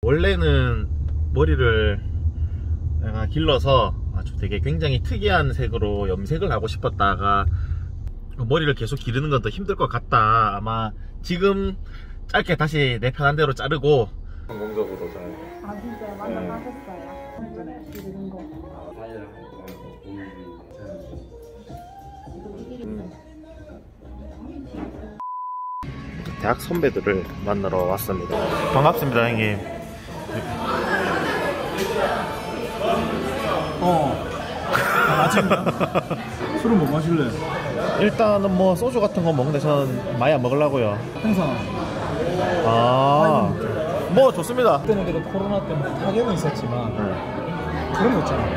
원래는 머리를 내가 길러서 아주 되게 굉장히 특이한 색으로 염색을 하고 싶었다가 머리를 계속 기르는 건 더 힘들 것 같다. 아마 지금 짧게 다시 내 편한 대로 자르고 성공적으로 잘. 아 진짜요? 만나하셨어요? 기르는 거. 대학 선배들을 만나러 왔습니다. 반갑습니다, 형님. 아침이야? 술은 뭐 마실래? 일단은 뭐 소주 같은 거 먹는데 저는 많이 안 먹으려고요. 항상 아, 뭐 좋습니다. 그때는 그래도 코로나 때문에 타격은 있었지만 그런 거 있잖아.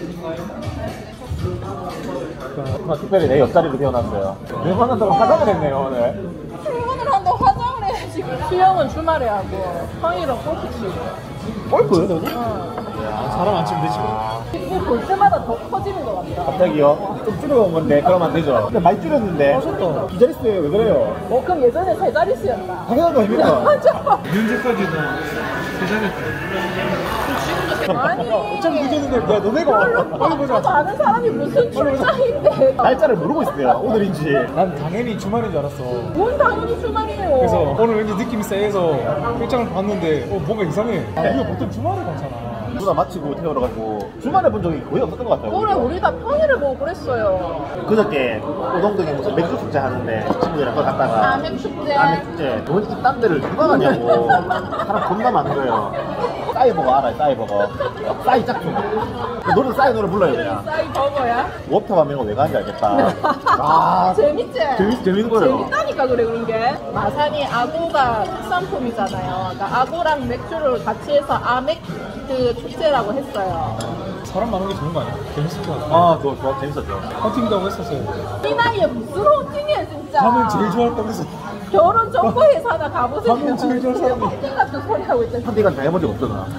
특별히 내 옆자리로 태어났어요. 내 화난다고 화장을 했네요, 오늘. 출근을 한다고 화장을 해. 지금 수영은 주말에 하고 평일은 골프 치고. 골프요, 너도? 사람 안 치면 되지 뭐. 이거 볼 때마다 더 커지는 것 같다. 갑자기요? 좀 줄여온 건데 그러면 안 되죠. 근데 많이 줄였는데 하셨다. 기다리세요. 왜 그래요? 그럼 예전에 세 자릿수였나? 당연한 거 아닙니까? 맞아. 현재까지도 세상에 아니. 참 늦었는데 야 너네가 빨리 보자. 저도 아는 사람이 무슨 출장인데. 날짜를 모르고 있어요. 오늘인지. 난 당연히 주말인 줄 알았어. 뭔 당연히 주말이에요. 그래서 오늘 왠지 느낌이 세해서 일정을 봤는데 뭔가 이상해. 우리가 보통 주말에 가잖아. 누나 마치고 태어나가지고 주말에 본 적이 거의 없었던 것 같아요. 올해 우리 다 평일을 보고 그랬어요. 그저께 오동동에 무슨 맥주 축제 하는데 친구들이랑 그거 갔다가 아맥축제. 아맥축제 돈 이딴 데를 누가 가냐고 사람 겁나 많은 거예요. 싸이버거 알아요? 싸이버거. 싸이 짝퉁. 노래 싸이 노래 불러요 그냥. 싸이 버거야? 워터 밤이고 왜 가는지 알겠다. 아 재밌지? 재밌는 거예요. 재밌다니까 그래 그런 게. 마산이 아고가 특산품이잖아요. 그러니까 아고랑 맥주를 같이 해서 아맥 그 축제라고 했어요. 사람 많은 게 좋은 거 아니야? 재밌을 것 같아. 아 좋아 재밌었죠. 헌팅도 하고 했었어요. 이 나이에 무슨 헌팅이야 진짜. 가면 제일 좋아했다면서. 결혼 정보회사 하나 가보세요. 가면 제일 좋아할 사람이. 헌팅 같은 소리 하고 있잖아. 한디간 다 해본 적 없어 나.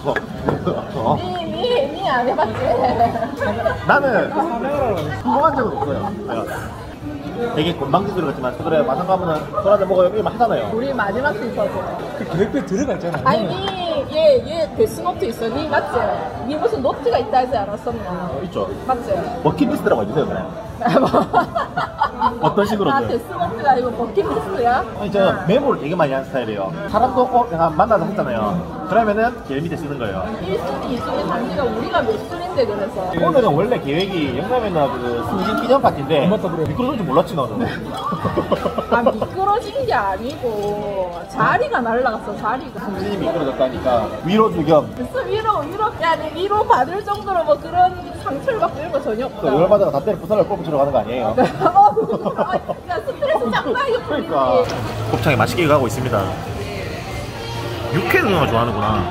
니 안 해봤지? 나는 사내라고. 성공한 적은 없어요. 되게 건방지들 같지만 그래 마산 가면은 술 한잔 먹어요 이러면 하잖아요. 우리 마지막 순서죠. 그 계획표에 들어가 있잖아. 아니 얘 데스노트 있어. 니 맞지? 니 무슨 노트가 있다 하지 않았었나? 있죠. 맞지? 버킷리스트라고 해주세요 그냥. 어떤 식으로든. 아 데스노트가 아니고 버킷리스트야? 아니 제가 메모를 되게 많이 하는 스타일이에요. 사람도 내가 만나서 했잖아요. 그러면은 제일 밑에 쓰는 거예요. 1순위, 2순위, 3순위가 우리가 몇 순인데 그래서. 오늘은 원래 계획이 영남이나 그 승진 기념 파티인데 맞다 그래. 미끄러질 줄 몰랐지 너는. 아 미끄러진 게 아니고 자리가 날라갔어 자리가. 승진이 미끄러졌다니까 위로주 겸. 무슨 위로 야 위로 받을 정도로 뭐 그런 상처를 받고 이런 거 전혀 없다. 열받아가 다 때려 부산을 골프 치러 가는 거 아니에요? 야 스트레스 장난이 없지. 그러니까 곱창이 맛있게 가고 있습니다. 육회 누나가 좋아하는구나.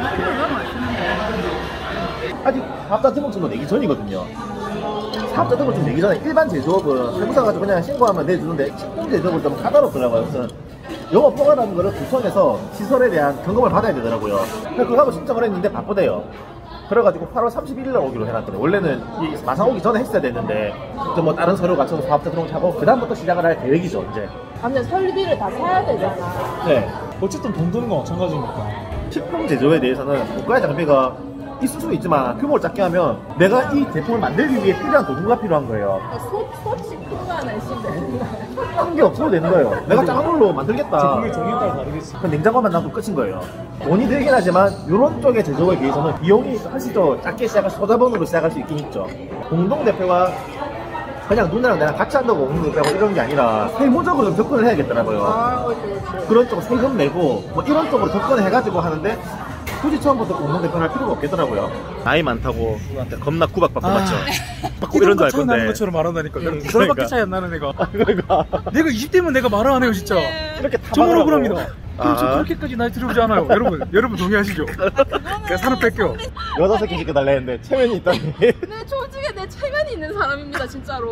아직 사업자 등록증도 내기 전이거든요. 사업자 등록증 내기 전에 일반 제조업은 세무사 가지고 그냥 신고하면 내주는데 식품 제조업은 좀 까다롭더라고요. 그래서 영업 허가라는 거를 구청에서 시설에 대한 점검을 받아야 되더라고요. 그래서 그거 하고 신청을 했는데 바쁘대요. 그래가지고 8월 31일날 오기로 해놨거든요. 원래는 이 마산 오기 전에 했어야 됐는데 뭐 다른 서류 갖춰서 사업자 등록하고 그 다음부터 시작을 할 계획이죠 이제. 근데 설비를 다 사야 되잖아. 네. 어쨌든 돈 드는 건 마찬가지니까. 식품 제조에 대해서는 국가의 장비가 있을 수도 있지만 규모를 작게 하면 내가 이 제품을 만들기 위해 필요한 도구가 필요한 거예요. 소치 큰 거 하나 있으면 큰 게 없어도 되는 거예요. 내가 작은 걸로 만들겠다. 제품의 종류에 따라 다르겠지. 그 냉장고만 놔도 끝인 거예요. 돈이 들긴 하지만 이런 쪽의 제조에 비해서는 비용이 훨씬 더 작게 시작할 소자본으로 시작할 수 있긴 있죠. 공동대표가 그냥 누나랑 내가 같이 한다고 공동대표하고 이런 게 아니라 세무적으로 좀 접근을 해야겠더라고요. 아 그렇지. 그런 쪽으로 세금 내고 뭐 이런 쪽으로 접근해가지고 하는데 굳이 처음부터 공동대표를 할 필요가 없겠더라고요. 나이 많다고 누나한테 겁나 구박받고 맞죠? 받고 이런 줄 알 건데. 나는 것처럼 말한다니까. 그러니까. 2살밖에 차이 안 나는 애가. 그러니까 내가 20대면 내가 말을 안 해요 진짜. 이렇게 정말 타박하고. 억울합니다. 그럼 저 그렇게까지 나이 들어오지 않아요. 여러분 동의하시죠? 그냥 산업 뺏겨. 여자 새끼 시켜달라 했는데 체면이 있다니. 내 조직에 내 체면이 있는 사람입니다 진짜로.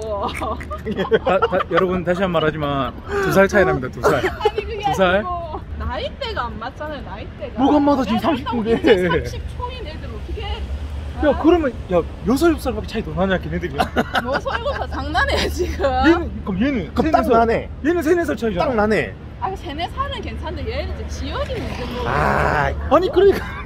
여러분 다시 한 번 말하지만 2살 차이 납니다. 2살. 아니 그게 2살? 아니고 나이대가 안 맞잖아요 나이대가. 뭐가 안 맞아 지금 30인데. 30초인 애들 어떻게 야 그러면 야 6살밖에 차이 더 나냐 걔네들이야. 뭐 설거사 장난해 지금. 얘는 그럼 딱 나네. 얘는 3, 4살 차이잖아. 딱 나네. 아 3, 4살은 괜찮은데 얘는 이제 지역이 문제인 거고. 아 아니 그러니까